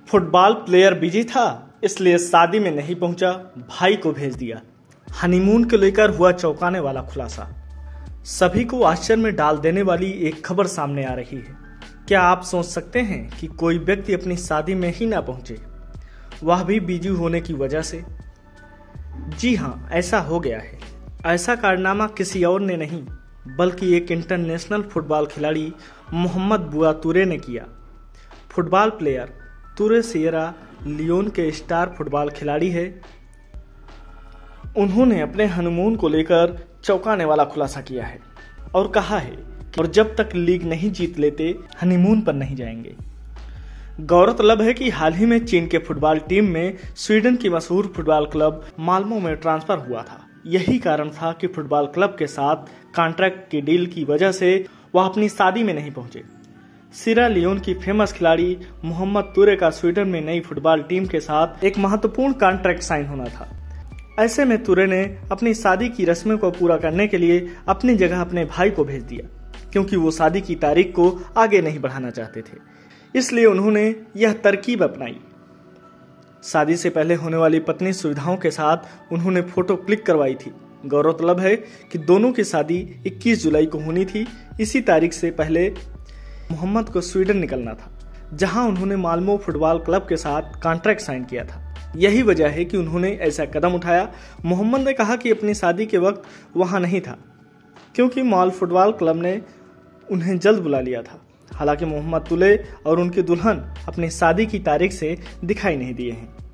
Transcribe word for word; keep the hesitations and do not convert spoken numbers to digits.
Football player busy था, इसलिए शादी में नहीं पहुंचा, भाई को भेज दिया। हनीमून को लेकर हुआ चौंकाने वाला खुलासा। सभी को आश्चर्य में डाल देने वाली एक खबर सामने आ रही है। क्या आप सोच सकते हैं कि कोई व्यक्ति अपनी शादी में ही ना पहुंचे, वह भी बिजी होने की वजह से? जी हाँ, ऐसा हो गया है। ऐसा कारनामा किसी और ने नहीं बल्कि एक इंटरनेशनल फुटबॉल खिलाड़ी मोहम्मद बुआ टूरे ने किया। Football player Toure Sierra Leone के स्टार फुटबॉल खिलाड़ी है। उन्होंने अपने हनीमून को लेकर चौंकाने वाला खुलासा किया है और कहा है कि और जब तक लीग नहीं जीत लेते हनीमून पर नहीं जाएंगे। गौरतलब है कि हाल ही में चीन के फुटबॉल टीम में स्वीडन की मशहूर फुटबॉल क्लब माल्मो में ट्रांसफर हुआ था। यही कारण था कि फुटबॉल क्लब के साथ कॉन्ट्रैक्ट की डील की वजह से वह अपनी शादी में नहीं पहुंचे। सिएरा लियोन की फेमस खिलाड़ी मोहम्मद टूरे का स्वीडन में नई फुटबॉल टीम के साथ एक महत्वपूर्ण कॉन्ट्रैक्ट साइन होना था। ऐसे में टूरे ने अपनी शादी की रस्मों को पूरा करने के लिए अपनी जगह अपने भाई को भेज दिया, क्योंकि वो शादी की तारीख को आगे नहीं बढ़ाना चाहते थे। इसलिए उन्होंने यह तरकीब अपनाई। शादी से पहले होने वाली पत्नी सुविधाओं के साथ उन्होंने फोटो क्लिक करवाई थी। गौरतलब है कि दोनों की शादी इक्कीस जुलाई को होनी थी। इसी तारीख से पहले मोहम्मद को स्वीडन निकलना था, जहां उन्होंने माल्मो फुटबॉल क्लब के साथ कॉन्ट्रैक्ट साइन किया था। यही वजह है कि उन्होंने ऐसा कदम उठाया। मोहम्मद ने कहा कि अपनी शादी के वक्त वहां नहीं था, क्योंकि माल फुटबॉल क्लब ने उन्हें जल्द बुला लिया था। हालांकि मोहम्मद टूरे और उनकी दुल्हन अपनी शादी की तारीख से दिखाई नहीं दिए हैं।